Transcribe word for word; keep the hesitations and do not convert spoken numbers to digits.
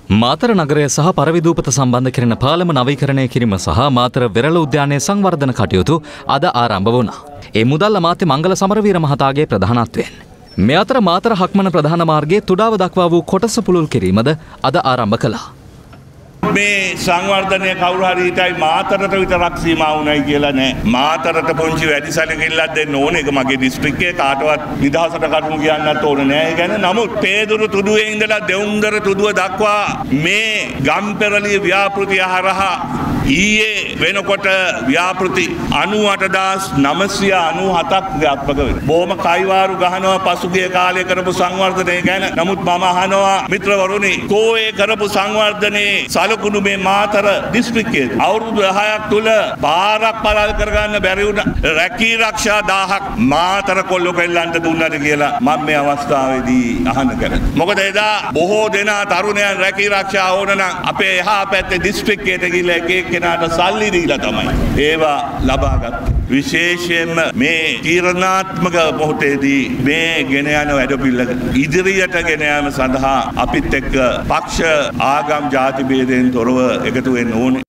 මාතර නගරය සහ පරවිදූපත සම්බන්ධ කෙරෙන පාලම නවීකරණය කිරීම සහ මාතර වෙරළ උද්‍යානයේ සංවර්ධන කටයුතු අද ආරම්භ වුණා. ඒ මුදල් අමාත්‍ය මංගල සමරවීර මහතාගේ ප්‍රධානත්වයෙන්. මේ අතර මාතර හක්මන ප්‍රධාන මාර්ගයේ තුඩාව දක්වා වූ කොටස පුළුල් කිරීමද අද ආරම්භ කළා. මේ සංවර්ධනය කවුරු හරි හිතයි මාතරට විතරක් සීමා වුණයි කියලා නෑ. මාතරට පොන්චි වැඩි සැලකිල්ලක් දෙන්න ඕනේ. ඒක මගේ දිස්ත්‍රික්කයේ කාටවත් නිදහසට කටුණු කියන්නත් ඕනේ නෑ. ඒ කියන්නේ නමුත් පේදුරු තුඩුවේ ඉඳලා දෙවුන්දර තුඩුව දක්වා මේ ගම්පෙරළිය ව්‍යාපෘතිය හරහා ඊයේ වෙනකොට ව්‍යාපෘති අනූඅට හදාස් නවසිය අනූහතක් ක්‍රියාත්මක වෙනවා. බොහොම කයිවාරු ගහනවා පසුගිය කාලේ කරපු සංවර්ධනය ගැන. නමුත් මම අහනවා මිත්‍රවරුනි, කෝ ඒ කරපු සංවර්ධනයේ සලකුණු මේ මාතර දිස්ත්‍රික්කයේ අවුරුදු දහයක් තුල පාරක් පළල් කරගන්න බැරි වුණ රැකී ආරක්ෂා දහයක් මාතර කොල්ල කෙල්ලන්ට දුන්නද කියලා මම මේ අවස්ථාවේදී අහන්න කරන්නේ. මොකද එදා බොහෝ දෙනා තරුණයන් රැකී ආරක්ෂා ඕන නම් අපේ එහා පැත්තේ දිස්ත්‍රික්කයට ගිහිල්ලා එක එක්කෙනාට සල්ලි දීලා තමයි ඒවා ලබා ගත්තේ. විශේෂයෙන්ම මේ තීරණාත්මක මොහොතේදී මේ ගෙන යන වැඩපිළිවෙල ඉදිරියට ගෙන යාම සඳහා අපිත් එක්ක පක්ෂ ආගම් ජාති භේදයෙන් තොරව එකතු වෙන්න ඕනේ.